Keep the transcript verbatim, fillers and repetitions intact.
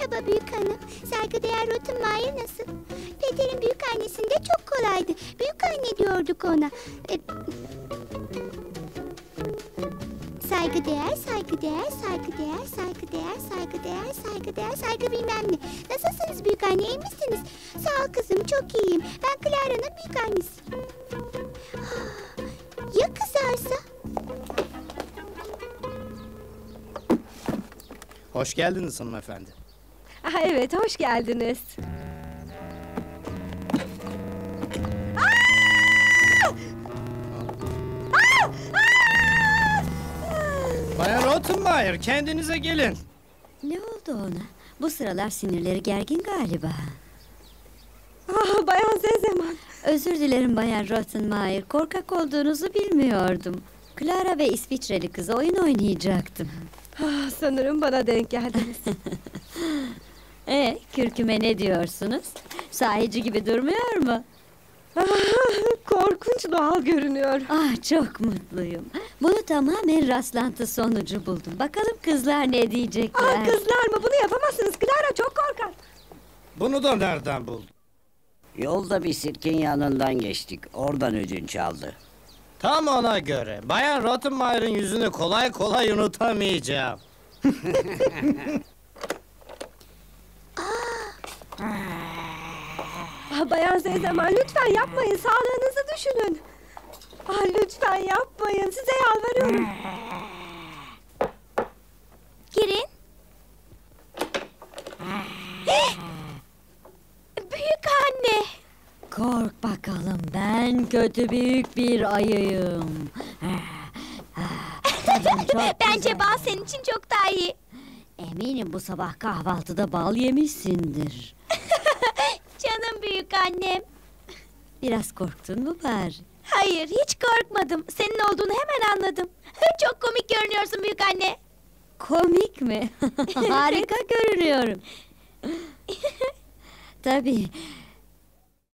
Merhaba büyük hanım. Saygıdeğer Rottenmeier nasıl? Peter'in büyük annesinde çok kolaydı. Büyük anne diyorduk ona. E, saygıdeğer, saygıdeğer, saygıdeğer, saygıdeğer, saygıdeğer, saygıdeğer, saygı bilmem ne. Nasılsınız büyük anne, iyi misiniz? Sağ ol kızım, çok iyiyim. Ben Clara'nın büyük annesiyim. Ya kızarsa? Hoş geldiniz hanımefendi. Ah, evet, hoş geldiniz. Bayan Rottenmeier, kendinize gelin. Ne oldu ona? Bu sıralar sinirleri gergin galiba. Ah, Bayan Zezeman. Özür dilerim Bayan Rottenmeier. Korkak olduğunuzu bilmiyordum. Clara ve İsviçreli kızı oyun oynayacaktım. Ah, sanırım bana denk geldiniz. E, kürküme ne diyorsunuz? Sahici gibi durmuyor mu? Ah, korkunç doğal görünüyor. Ah, çok mutluyum. Bunu tamamen rastlantı sonucu buldum. Bakalım kızlar ne diyecekler. Ah, kızlar mı? Bunu yapamazsınız. Clara çok korkar. Bunu da nereden buldun? Yolda bir sirkin yanından geçtik. Oradan ödünç aldı. Tam ona göre. Bayan Rottenmeier'in yüzünü kolay kolay unutamayacağım. Ah, Bayan Zezeman, lütfen yapmayın. Sağlığınızı düşünün. Ah, lütfen yapmayın. Size yalvarıyorum. Girin. Büyük anne. Kork bakalım, ben kötü büyük bir ayıyım. Tadım çok Bence güzel. bal senin için çok daha iyi. Eminim bu sabah kahvaltıda bal yemişsindir. Canım büyük annem. Biraz korktun mu bari? Hayır, hiç korkmadım. Senin olduğunu hemen anladım. Çok komik görünüyorsun büyük anne. Komik mi? Harika görünüyorum. Tabii